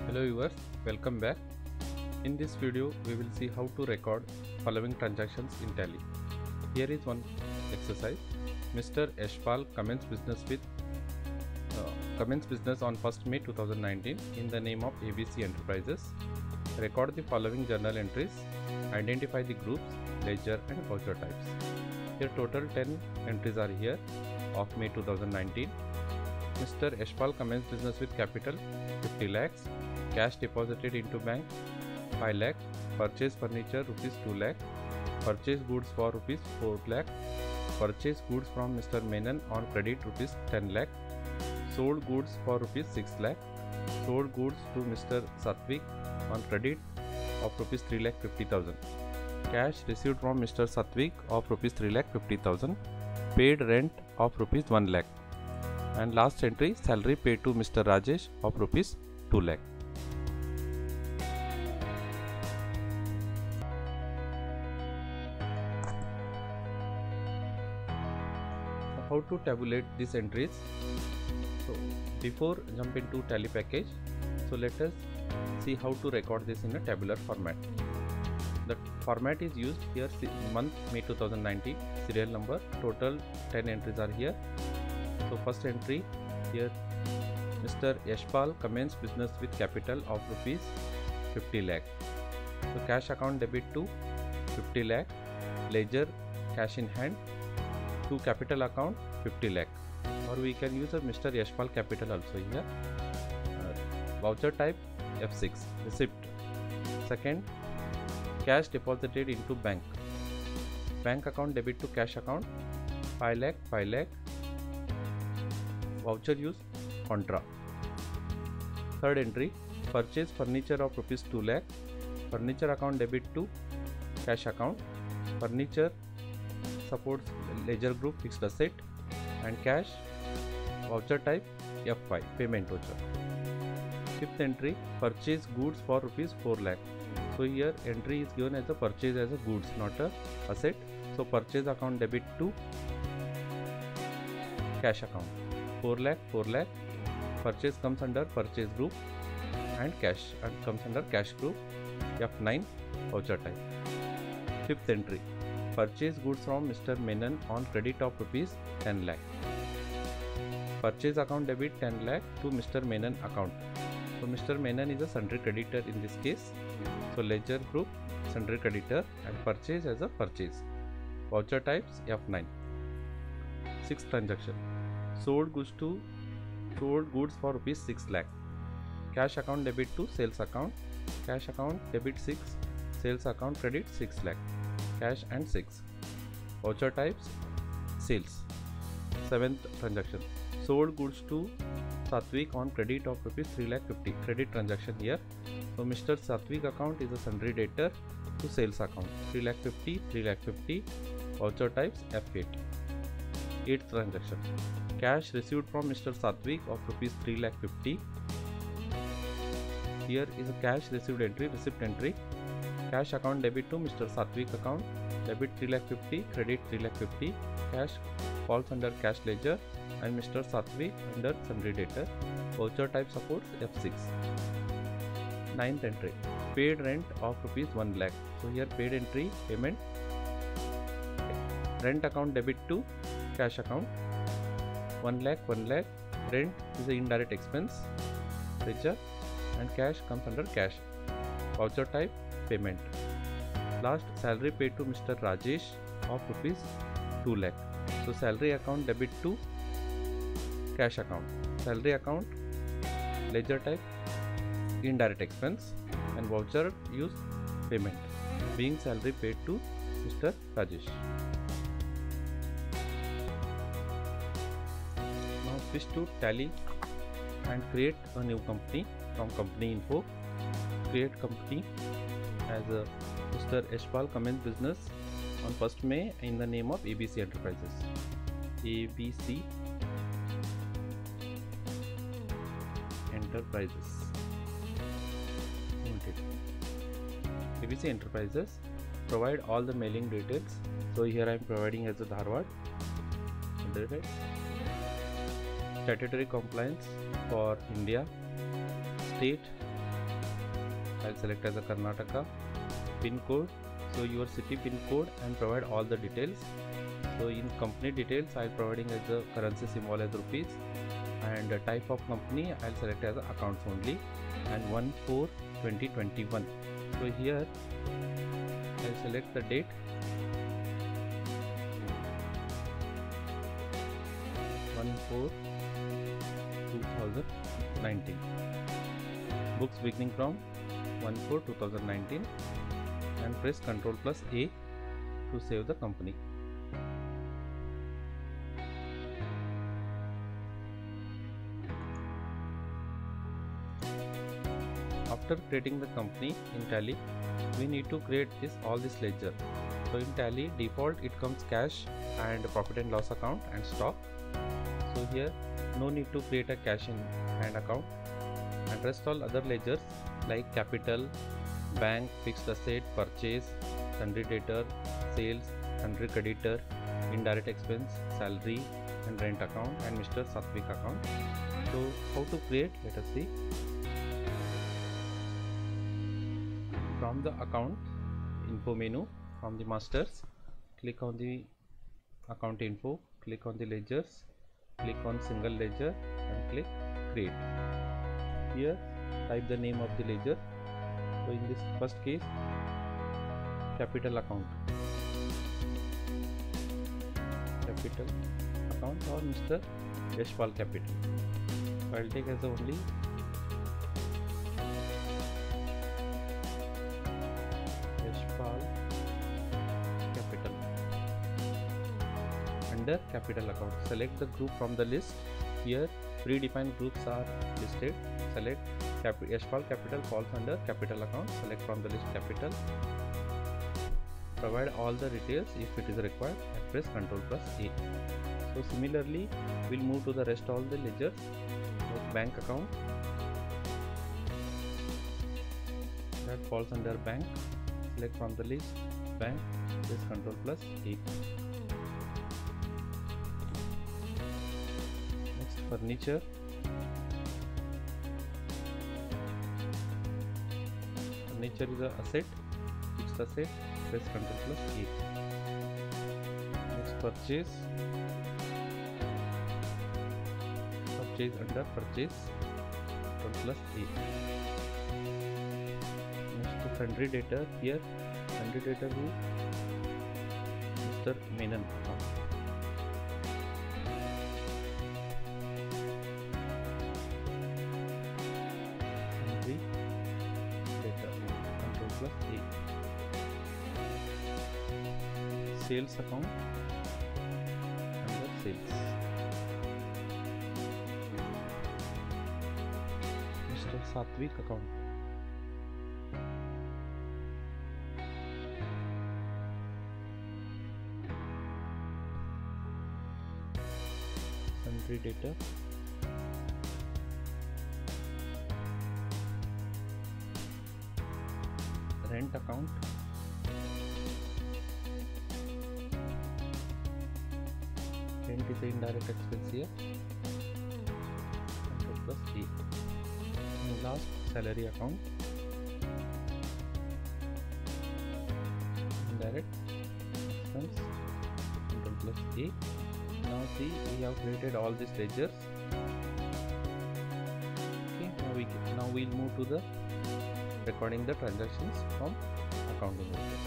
Hello viewers, welcome back. In this video we will see how to record following transactions in Tally. Here is one exercise. Mr. Yashpal commenced business on 1st May 2019 in the name of ABC Enterprises. Record the following journal entries. Identify the groups, ledger and voucher types. Here total 10 entries are here of May 2019. Mr. Yashpal commenced business with capital 50 lakhs, cash deposited into bank 5 lakh, purchase furniture rupees 2 lakh, purchase goods for rupees 4 lakh, purchase goods from Mr. Menon on credit rupees 10 lakh, sold goods for rupees 6 lakh, sold goods to Mr. Satvik on credit of rupees 3 lakh 50,000, cash received from Mr. Satvik of rupees 3 lakh 50,000, paid rent of rupees 1 lakh, and last entry salary paid to Mr. Rajesh of rupees 2 lakh. How to tabulate these entries? So before jump into Tally package, so let us see how to record this in a tabular format. The format is used here, month May 2019, serial number, total 10 entries are here. So first entry here, Mr. Yashpal commenced business with capital of rupees 50 lakh. So cash account debit to 50 lakh, ledger cash in hand, to capital account 50 lakh, or we can use a Mr. Yashpal capital also here. Voucher type F6, receipt. Second, cash deposited into bank account debit to cash account 5 lakh, voucher use contra. Third entry, purchase furniture of rupees 2 lakh, furniture account debit to cash account, furniture supports ledger group fixed asset, and cash, voucher type F5, payment voucher. Fifth entry, purchase goods for rupees 4 lakh. So here entry is given as a purchase as a goods, not a asset. So purchase account debit to cash account 4 lakh, purchase comes under purchase group, and cash comes under cash group, F9, voucher type. Fifth entry, purchase goods from Mr. Menon on credit of rupees 10 lakh. Purchase account debit 10 lakh to Mr. Menon account. So Mr. Menon is a sundry creditor in this case. So ledger group sundry creditor and purchase as a purchase. Voucher types F9. Sixth transaction, sold goods for rupees 6 lakh. Cash account debit to sales account. Cash account debit 6, sales account credit 6 lakh. Cash and 6. Voucher types sales. Seventh transaction, sold goods to Satvik on credit of rupees 3 lakh 50, credit transaction here. So Mr. Satvik account is a sundry debtor to sales account 3 lakh 50, voucher types F8. Eighth transaction, cash received from Mr. Satvik of rupees 3 lakh 50. Here is a cash received entry, receipt entry. Cash account debit to Mr. Satvik account, debit 3 lakh 50, credit 3 lakh 50, cash falls under cash ledger and Mr. Satvik under sundry debtor. Voucher type supports F6. Ninth entry, paid rent of rupees 1 lakh. So here paid entry, payment, rent account debit to cash account 1 lakh, rent is an indirect expense, ledger, and cash comes under cash. Voucher type payment. Last, salary paid to Mr. Rajesh of rupees 2 lakh. So salary account debit to cash account, salary account, ledger type indirect expense, and voucher use payment, being salary paid to Mr. Rajesh. Now switch to Tally and create a new company from company info. Create company as a Mr. Yashpal commenced business on 1st May in the name of ABC Enterprises. ABC Enterprises Limited. ABC Enterprises provide all the mailing details. So here I am providing as a Dharwad. Statutory compliance for India, state I'll select as a Karnataka. Pin code, so your city pin code, and provide all the details. So in company details, I'll providing as a currency symbol as rupees, and the type of company I'll select as accounts only, and 1/4/2021. So here I'll select the date, 1/4/2019. Books beginning from 1/4/2019, and press Ctrl+A to save the company. After creating the company in Tally, we need to create all this ledger. So in Tally default it comes cash and profit and loss account and stock. So here no need to create a cash in hand account, and rest all other ledgers like capital, bank, fixed asset, purchase, sundry debtor, sales, sundry creditor, indirect expense, salary and rent account, and Mr. Satvik account. So how to create, let us see. From the account info menu, from the masters, click on the account info, click on the ledgers, click on single ledger and click create. Here type the name of the ledger. So in this first case, capital account or Mr. Yashpal Capital. So I'll take as only Yashpal Capital. Under capital account, select the group from the list. Here predefined groups are listed. Select Yashpal Capital falls under capital account. Select from the list capital. Provide all the details if it is required and press Ctrl+A. So similarly, we'll move to the rest all the ledgers. Like bank account, that falls under bank. Select from the list bank, press Ctrl+A. Next, furniture. Furniture is an asset, fixed asset, press Ctrl+A. Next, purchase under purchase, Ctrl+A. Next, sundry debtor. Here sundry debtor who Mr. Menon account. Sundry debtor, Ctrl+A. Sales account under sales, Mr. Satvik account. Sundry debtor, rent account, rent is the indirect expense here, Ctrl+A. And last, salary account, indirect expense, Ctrl+A. Now see, we have created all these ledgers. Okay, now we'll move to the recording the transactions from accounting ledgers.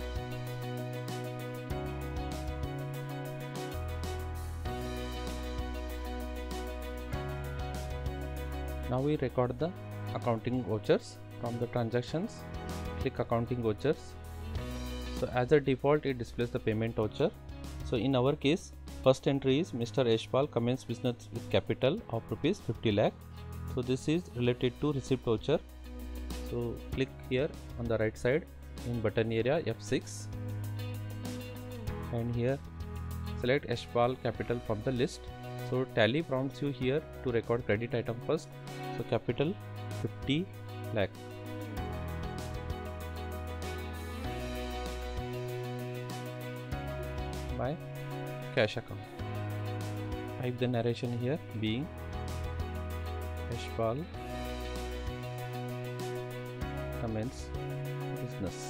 Now we record the accounting vouchers from the transactions. Click accounting vouchers. So as a default, it displays the payment voucher. So in our case, first entry is Mr. Yashpal commenced business with capital of rupees 50 lakh. So this is related to receipt voucher. So click here on the right side in button area F6, and here select Yashpal Capital from the list. So Tally prompts you here to record credit item first. So capital 50 lakh. By cash account. Type the narration here being Yashpal commence business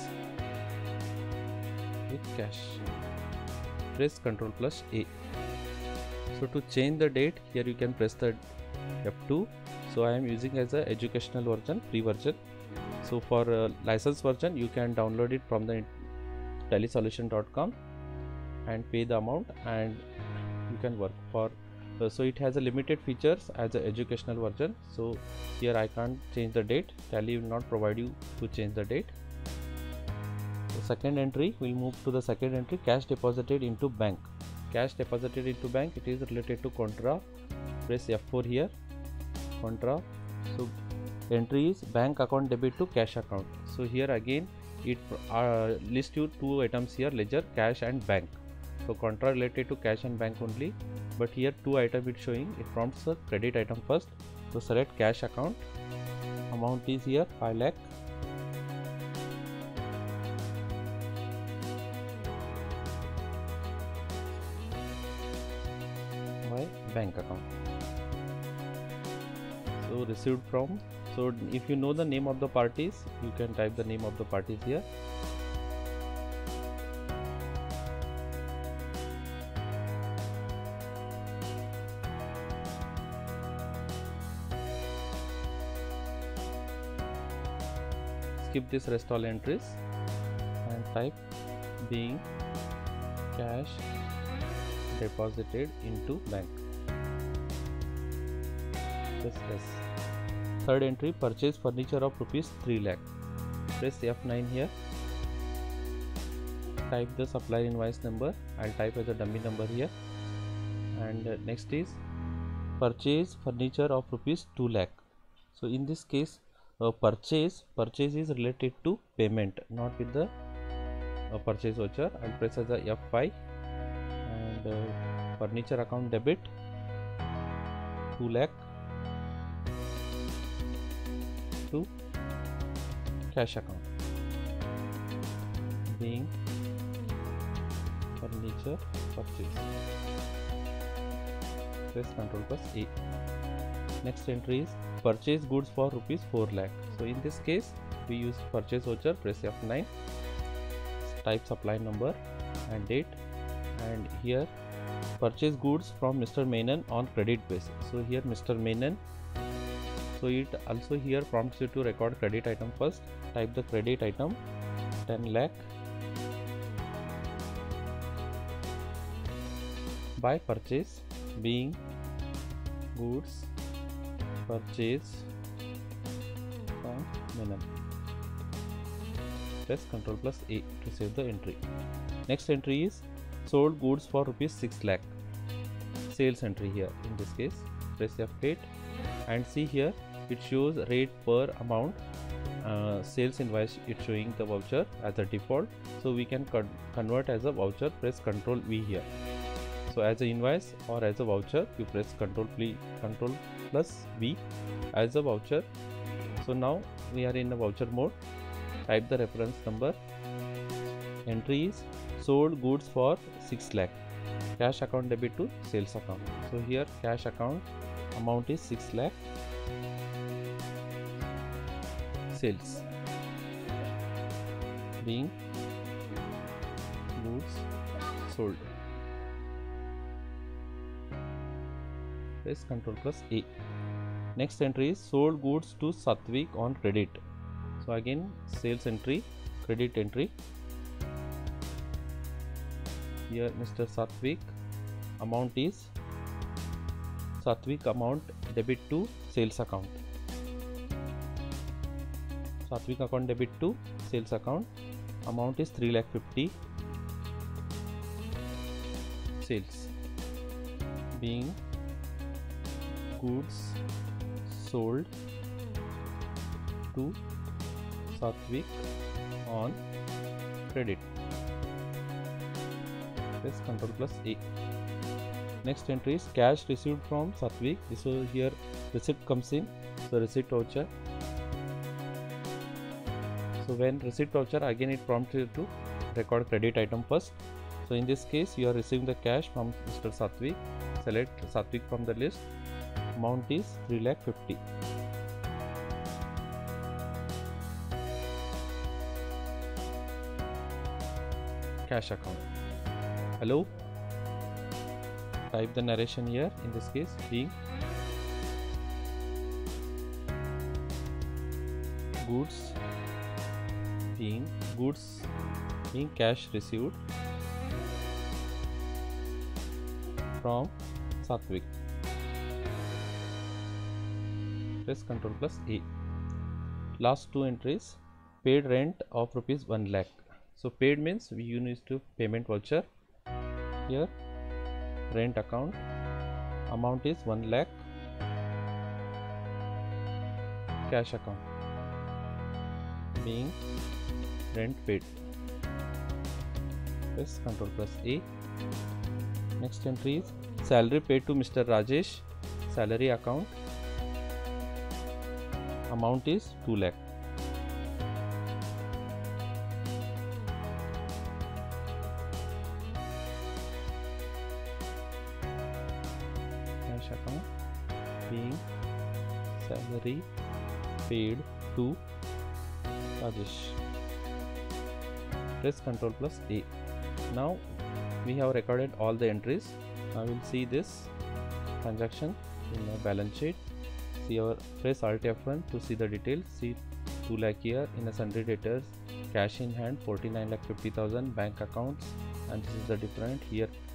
with cash. Press Ctrl plus A. So to change the date, here you can press the F2. So I am using as a educational version, free version. So for license version, you can download it from the tallysolution.com and pay the amount, and you can work for. So it has a limited features as a educational version. So here I can't change the date. Tally will not provide you to change the date. So second entry, we'll move to the second entry, cash deposited into bank. Cash deposited into bank, it is related to contra. Press F4 here, contra. So entry is bank account debit to cash account. So here again it lists you two items here, ledger, cash and bank. So contra related to cash and bank only, but here two items it's showing. It prompts a credit item first. So select cash account, amount is here 5 lakh. My bank account. So received from. So if you know the name of the parties, you can type the name of the parties here. Skip this rest all entries and type being cash deposited into bank. Press S. Third entry, purchase furniture of rupees 3 lakh. Press F9 here. Type the supplier invoice number. I'll type as a dummy number here. And next is purchase furniture of rupees 2 lakh. So in this case, purchase is related to payment, not with the purchase voucher. I'll press as a F5 and furniture account debit 2 lakh to cash account being furniture purchase. Press Ctrl plus A. Next entry is purchase goods for rupees 4 lakh. So in this case we use purchase voucher. Press F9, type supply number and date, and here purchase goods from Mr. Menon on credit basis. So here Mr. Menon. So it also here prompts you to record credit item first. Type the credit item 10 lakh by purchase being goods purchase from Menon. Press Ctrl plus A to save the entry. Next entry is sold goods for rupees 6 lakh. Sales entry here in this case. Press F8 and see here it shows rate per amount. Sales invoice, it's showing the voucher as a default, so we can convert as a voucher. Press Ctrl V here. So as a invoice or as a voucher, you press Ctrl plus V as a voucher. So now we are in the voucher mode. Type the reference number. Entry is sold goods for 6 lakh. Cash account debit to sales account. So here cash account amount is 6 lakh. Sales being goods sold. Press Ctrl plus A. Next entry is sold goods to Satvik on credit. So again sales entry, credit entry. Here Mr. Satvik, amount is Satvik amount debit to sales account. Satvik account debit to sales account, amount is 3,50,000. Sales being goods sold to Satvik on credit. Press Ctrl plus A. Next entry is cash received from Satvik. So here receipt comes in. So receipt voucher. So when receipt voucher, again it prompts you to record credit item first. So in this case you are receiving the cash from Mr. Satvik. Select Satvik from the list. Amount is 3,50,000. cash account. Hello, type the narration here, in this case being goods being cash received from Satvik. Press Ctrl plus A. Last two entries, paid rent of rupees 1 lakh. So paid means you need to payment voucher. Here rent account, amount is 1 lakh, cash account being rent paid. Press Ctrl plus A. Next entry is salary paid to Mr. Rajesh, salary account, amount is 2 lakh. Cash account being salary paid to Rajesh. Press Ctrl plus A. Now we have recorded all the entries. Now we'll see this transaction in my balance sheet. See our, press Alt F1 to see the details. See 2 lakh here in a sundry debtors, cash in hand 49,50,000, bank accounts, and this is the different. Here